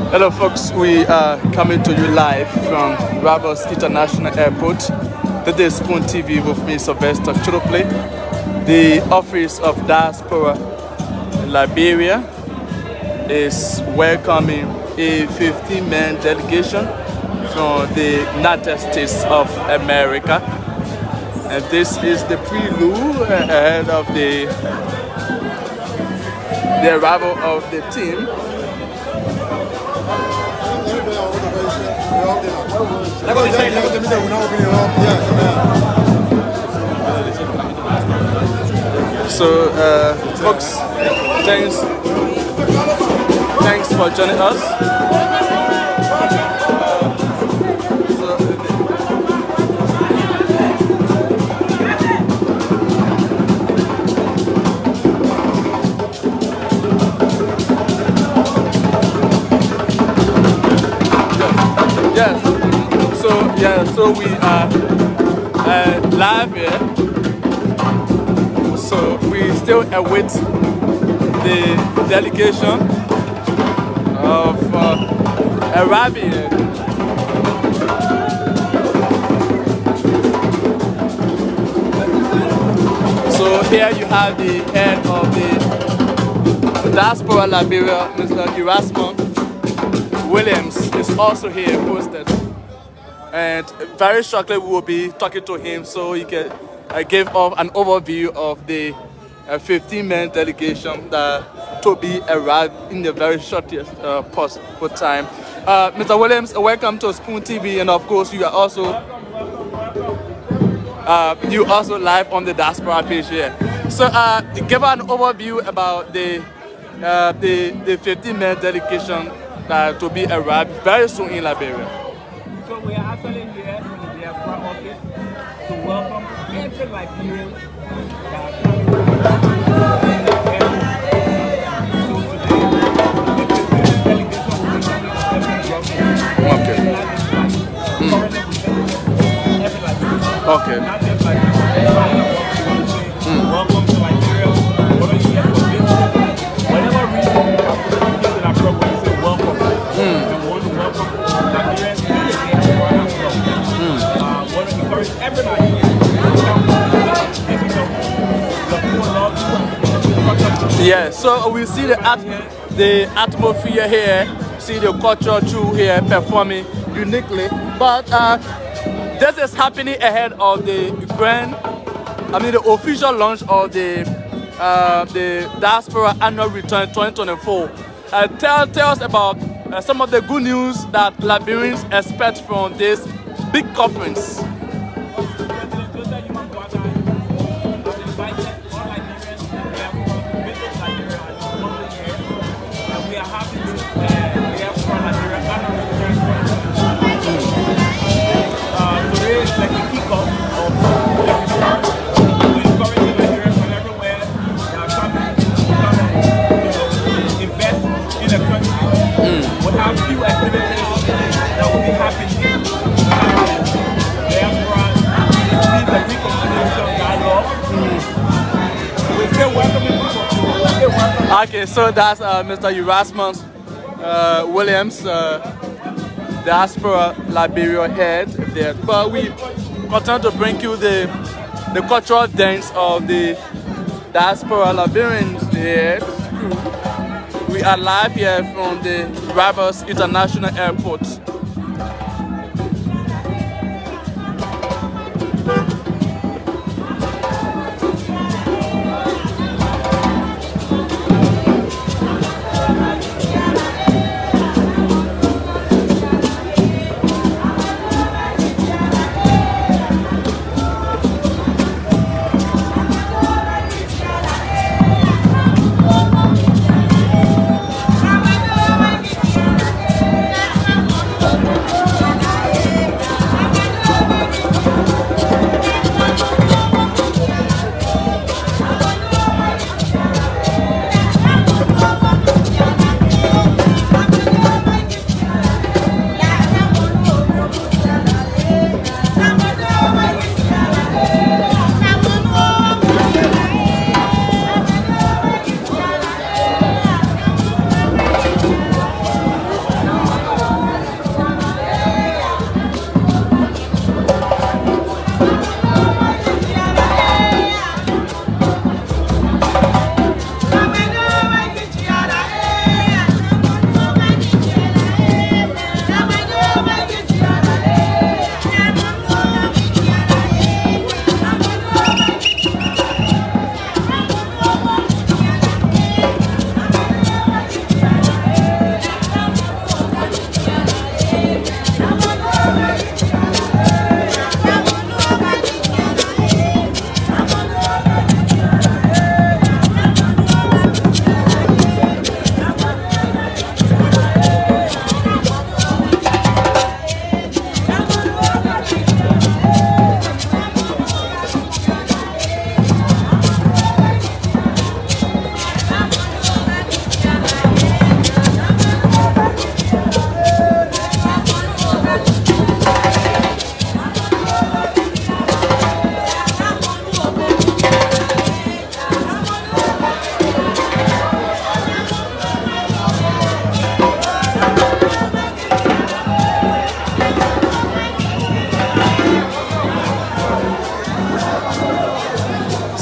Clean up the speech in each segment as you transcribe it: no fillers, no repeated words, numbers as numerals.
Hello folks, we are coming to you live from Rabos International Airport. Today is Spoon TV with me, Sylvester Churuple. The Office of Diaspora Liberia is welcoming a 15-man delegation from the United States of America. And this is the prelude ahead of the arrival of the team. So, folks, thanks for joining us. So we are live here. So we still await the delegation of arriving here. So here you have the head of the Diaspora Liberia, Mr. Erasmus Williams, is also here posted. And very shortly we will be talking to him so he can give up an overview of the 15-man delegation that to be arrived in the very shortest possible time. Mr. Williams, welcome to Spoon TV, and of course you are also live on the Diaspora page here. So give an overview about the 15-man delegation that to be arrived very soon in Liberia. So we are actually here from the Diaspora Office to welcome every Liberian that are coming to the Okay. Welcome to Liberia. Whether you get for business, whatever reason you have to use an appropriate, say welcome. We want to welcome Liberians. Want to encourage everybody to come. Yeah, so we see the atmosphere here, see the culture through here performing uniquely. But this is happening ahead of the the official launch of the Diaspora Annual Return 2024. Tell us about some of the good news that Liberians expect from this big conference. Okay, so that's Mr. Erasmus Williams, Diaspora Liberia head there. But we continue to bring you the cultural dance of the Diaspora Liberians here. We are live here from the Rabos International Airport.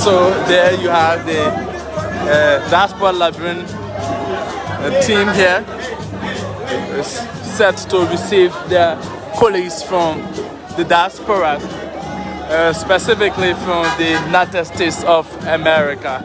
So there you have the Diaspora Liberian team here. Is set to receive their colleagues from the diaspora, specifically from the United States of America.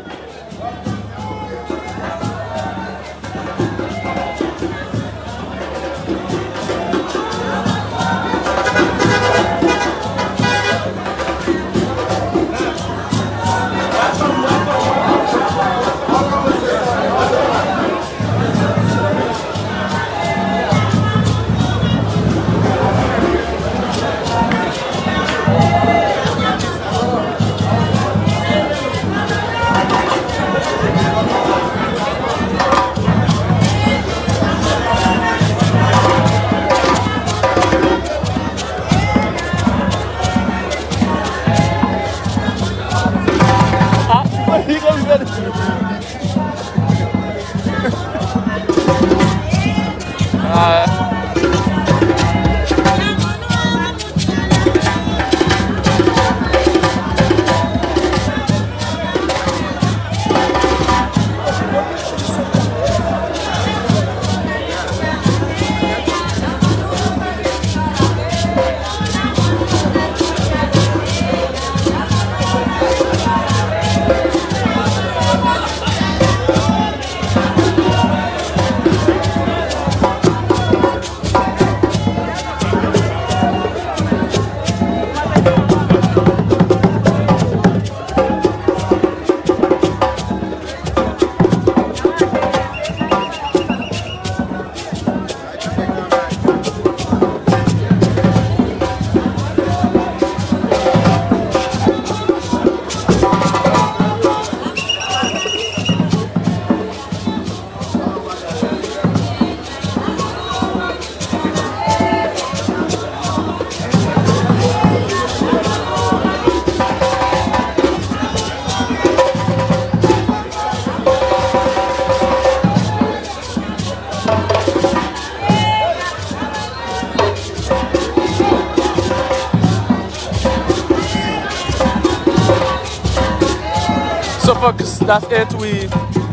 So folks, that's it. We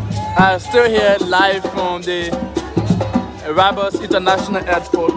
are still here live from the Rabos International Airport,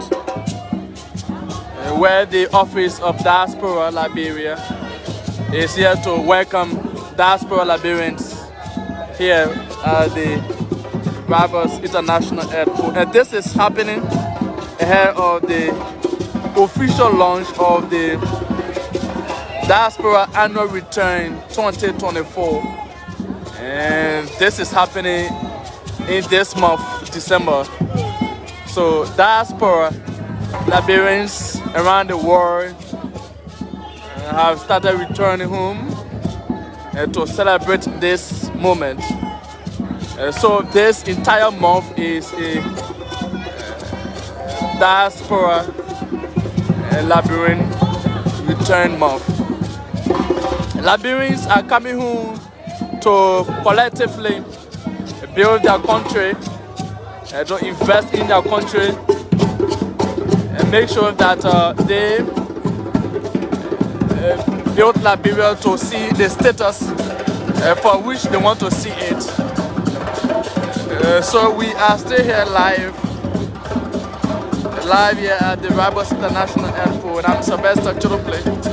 where the Office of Diaspora Liberia is here to welcome diaspora Liberians here at the Rabos International Airport. And this is happening ahead of the official launch of the Diaspora Annual Return 2024. And this is happening in this month, December. So diaspora Liberians around the world have started returning home to celebrate this moment. So this entire month is a diaspora Liberian return month. Liberians are coming home to collectively build their country, to invest in their country, and make sure that they build Liberia to see the status for which they want to see it. So we are still here live here at the Rabos International Airport. I'm Sylvester Churuple.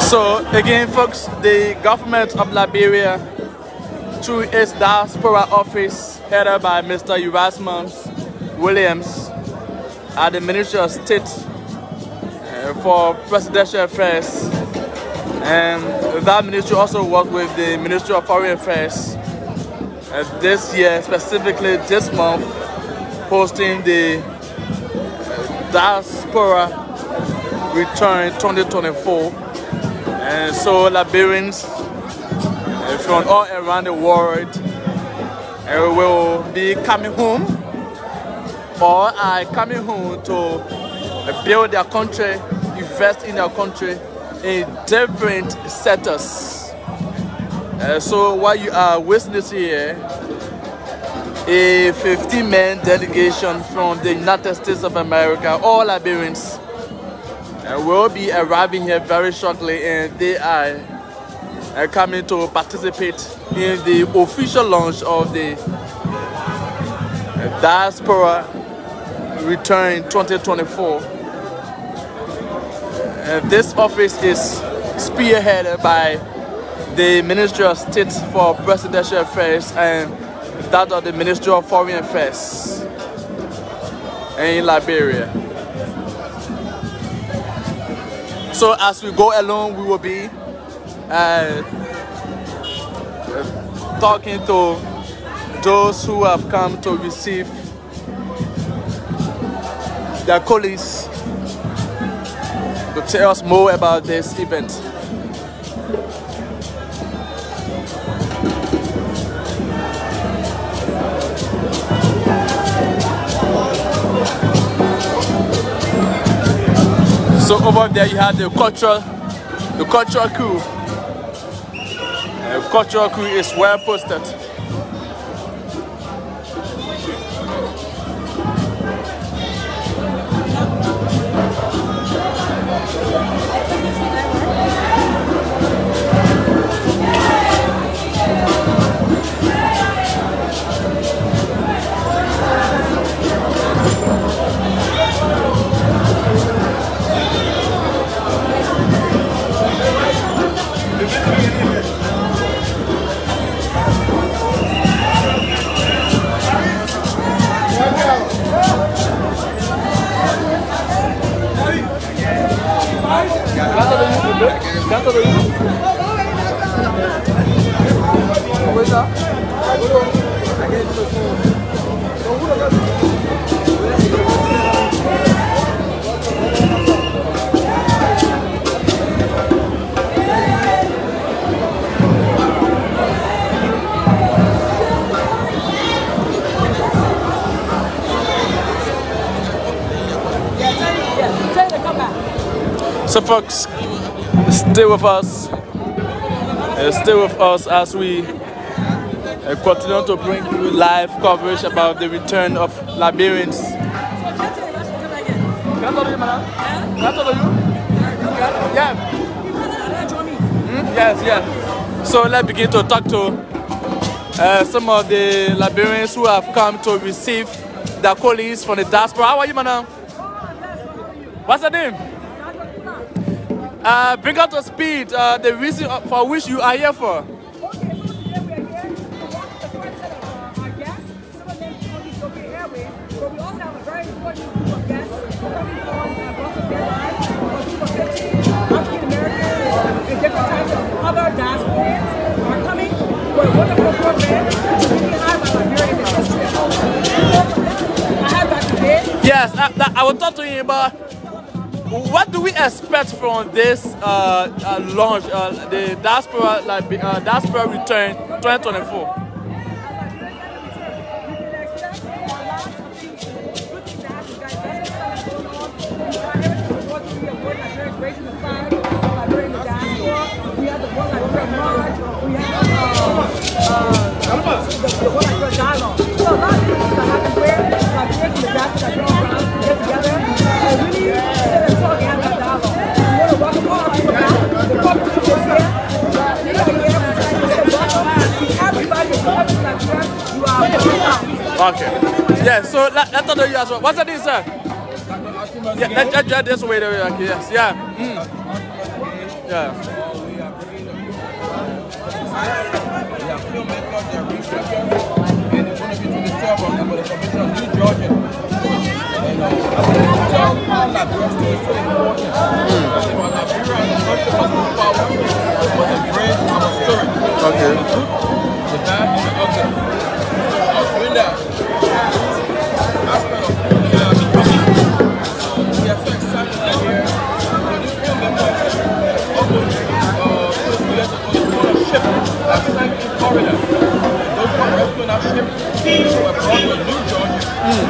So again, folks, the government of Liberia, through its diaspora office headed by Mr. Erasmus Williams at the Ministry of State for Presidential Affairs, and that ministry also worked with the Ministry of Foreign Affairs this year, specifically this month, hosting the Diaspora Return 2024. And so Liberians from all around the world will be coming home or are coming home to build their country, invest in their country in different sectors. So what you are witnessing here, a 15-man delegation from the United States of America, all Liberians, will be arriving here very shortly, and they are coming to participate in the official launch of the Diaspora Return 2024. This office is spearheaded by the Ministry of State for Presidential Affairs and that of the Ministry of Foreign Affairs in Liberia. So as we go along, we will be talking to those who have come to receive their colleagues to tell us more about this event. So over there you have the cultural crew. The cultural crew is well posted. So folks, stay with us. Stay with us as we continue to bring you live coverage about the return of Liberians. Yes. So let's begin to talk to some of the Liberians who have come to receive their colleagues from the diaspora. How are you, madam? What's the name? Bring up to speed the reason for which you are here for. Other diasporans are coming for a wonderful program to really highlight Liberia in the history of I have Dr. Ben. Yes, I will talk to you about what do we expect from this launch, the Diaspora Return 2024. Okay. Yeah, so let's talk to you as well. What's the name, sir? Yeah, let's this way. Okay, yes. Yeah. Yeah. have filmmakers, they are researchers, and it's going to be to the server about the formation of New Georgia. And I think tell how Liberia is so important. Liberia is the first of us move forward for the great our story. Okay. The bad and the ugly. I was doing that aspect of the we are so excited to hear the new filmmakers almost 2 years ago on a ship that sank in Florida. Those who are rescuing our ship were brought to New Georgia.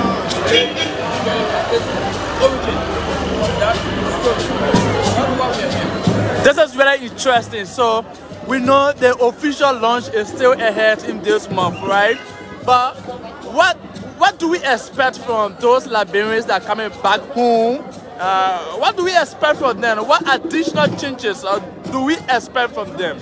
This is very interesting. So we know the official launch is still ahead in this month, right? But what do we expect from those Liberians that are coming back home? What do we expect from them? What additional changes do we expect from them?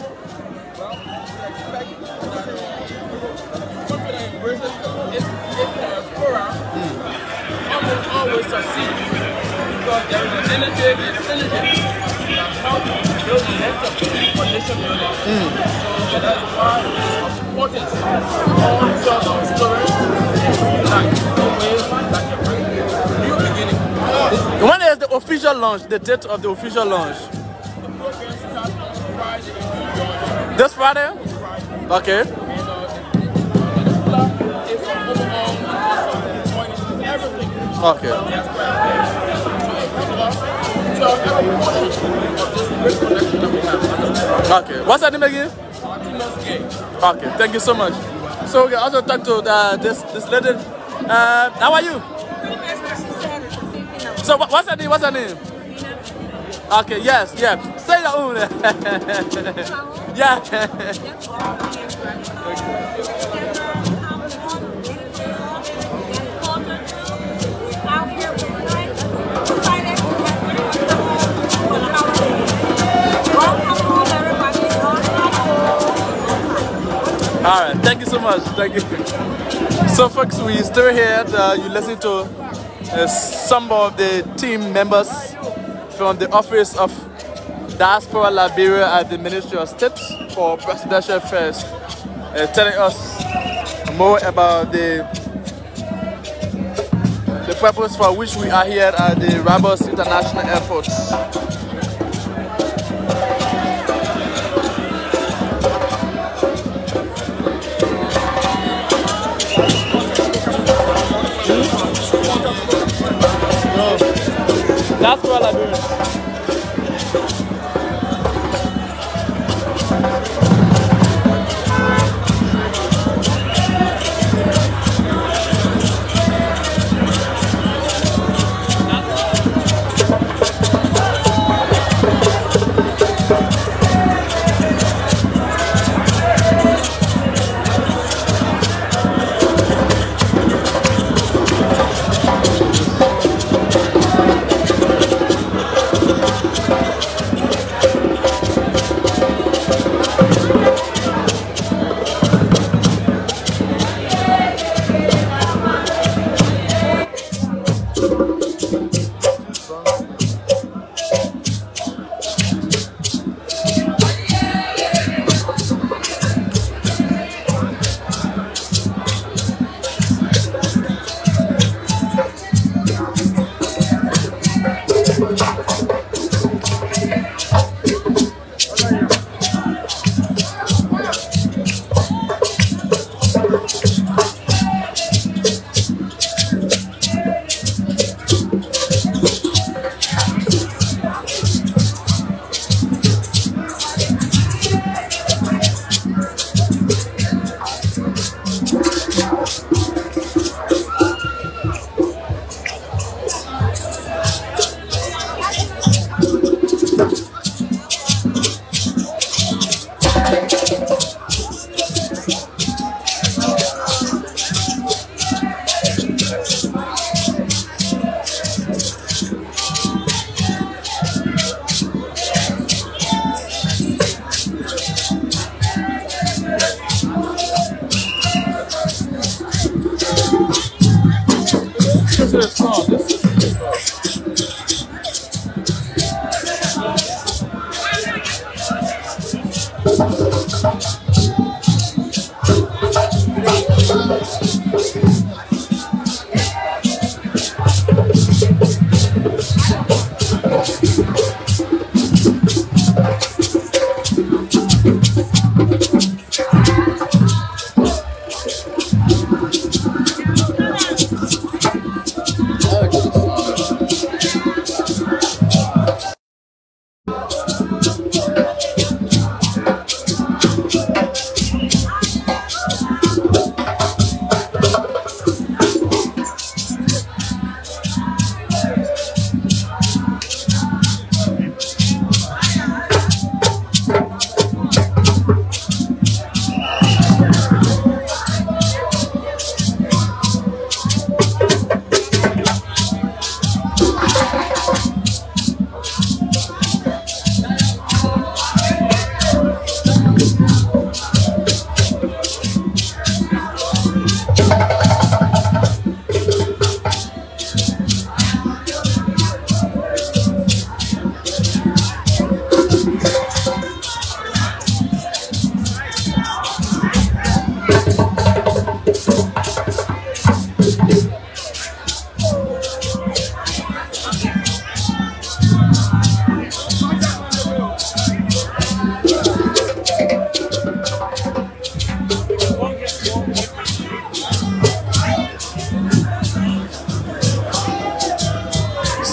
Always succeed because there is an energy and synergy that helps build the next for nation building. So that is why it's important all sorts of stories like ways that can bring new beginning. When is the official launch? The date of the official launch? The program starts on Friday. This Friday? Okay. And the plan is from overall everything. Okay. Okay. What's that name again? Okay. Thank you so much. So we can also talk to this lady. How are you? So what's her name? What's her name? Okay. Yes. Yeah. Say your own. Yeah. All right, thank you so much. Thank you. So, folks, we still here. You listen to some of the team members from the Office of Diaspora Liberia at the Ministry of State for Presidential Affairs, telling us more about the purpose for which we are here at the Rabos International Airport. That's what I'm doing.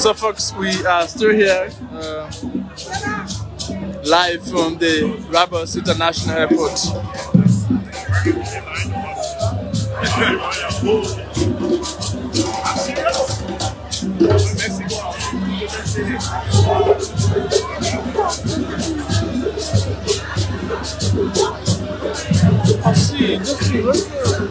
So folks, we are still here live from the Rabos International Airport. I see, just see, right there.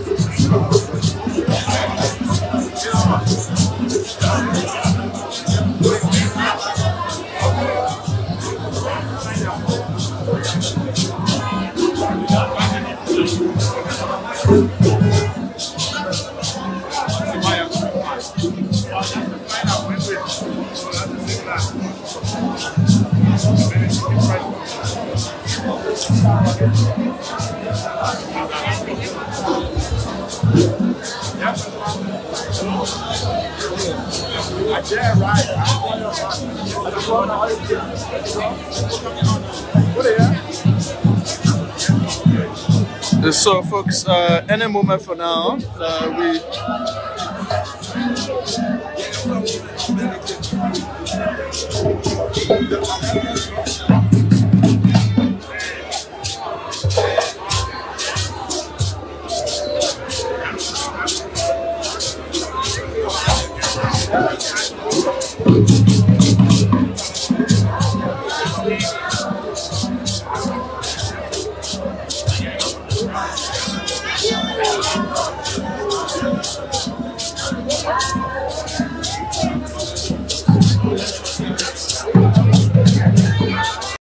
So folks, any moment for now, we